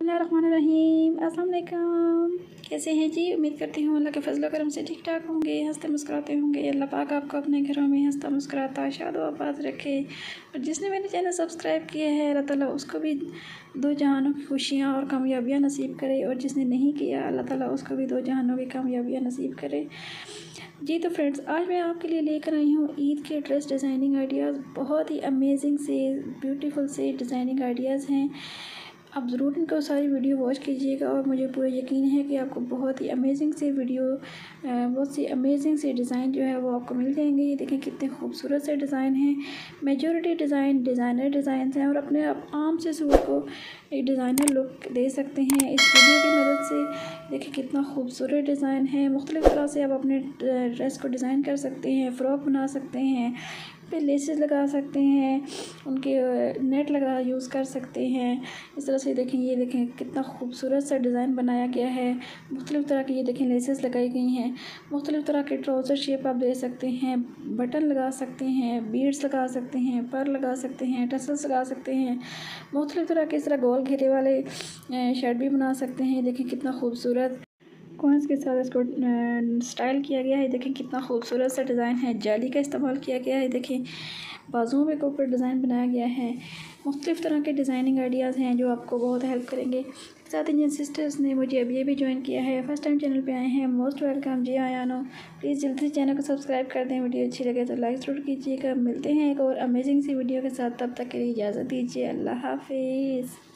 बिस्मिल्लाहिर्रहमानिर्रहीम। अस्सलाम वालेकुम। कैसे हैं जी? उम्मीद करती हूँ अल्लाह के फजल करम से ठीक ठाक होंगे, हंसते मुस्कुराते होंगे। अल्लाह पाक आपको अपने घरों में हंसता मुस्कुराता शाद व आबाद रखे। और जिसने मेरे चैनल सब्सक्राइब किया है अल्लाह ताला उसको भी दो जहानों की खुशियाँ और कामयाबियाँ नसीब करे, और जिसने नहीं किया अल्लाह ताला उसको भी दो जहानों की कामयाबियाँ नसीब करे। जी तो फ्रेंड्स, आज मैं आपके लिए लेकर आई हूँ ईद के ड्रेस डिज़ाइनिंग आइडियाज़। बहुत ही अमेजिंग से ब्यूटीफुल से डिज़ाइनिंग आइडियाज़ हैं। आप ज़रूर इनको सारी वीडियो वॉच कीजिएगा, और मुझे पूरा यकीन है कि आपको बहुत ही अमेजिंग से वीडियो बहुत सी अमेजिंग से डिज़ाइन जो है वो आपको मिल जाएंगे। ये देखें कितने खूबसूरत से डिज़ाइन हैं। मेजॉरिटी डिज़ाइन डिज़ाइनर डिज़ाइन हैं, और अपने आप आम से सूट को एक डिज़ाइनर लुक दे सकते हैं इस वीडियो की मदद से। देखिए कितना खूबसूरत डिज़ाइन है। मुख्तलिफ़ तरह से आप अपने ड्रेस को डिज़ाइन कर सकते हैं, फ़्रॉक बना सकते हैं, पे लेसेस लगा सकते हैं, उनके नेट लगा यूज़ कर सकते हैं। इस तरह से देखें, ये देखें कितना खूबसूरत सा डिज़ाइन बनाया गया है। मुख्तलिफ़ तरह की ये देखें लेसेस लगाई गई हैं। मुख्तलिफ़ तरह के ट्राउज़र शेप आप दे सकते हैं, बटन लगा सकते हैं, बीड्स लगा सकते हैं, पर लगा सकते हैं, टसल्स लगा सकते हैं। मुख्तलिफ़ तरह के इस तरह गोल घेरे वाले शर्ट भी बना सकते हैं। देखें कितना खूबसूरत कॉइन्स के साथ इसको स्टाइल किया गया है। देखें कितना खूबसूरत सा डिज़ाइन है। जाली का इस्तेमाल किया गया है। देखें बाजुओं में ऊपर डिज़ाइन बनाया गया है। मुख्तलिफ़ तरह के डिज़ाइनिंग आइडियाज़ हैं जो आपको बहुत हेल्प करेंगे। साथ ही जिन सिस्टर्स ने मुझे अभी अभी ज्वाइन किया है, फर्स्ट टाइम चैनल पे आए हैं, मोस्ट वेलकम जी आयानो। प्लीज़ जल्दी से चैनल को सब्सक्राइब कर दें। वीडियो अच्छी लगे तो लाइक ज़रूर कीजिएगा। मिलते हैं एक और अमेजिंग सी वीडियो के साथ, तब तक के लिए इजाज़त दीजिए। अल्लाह हाफिज़।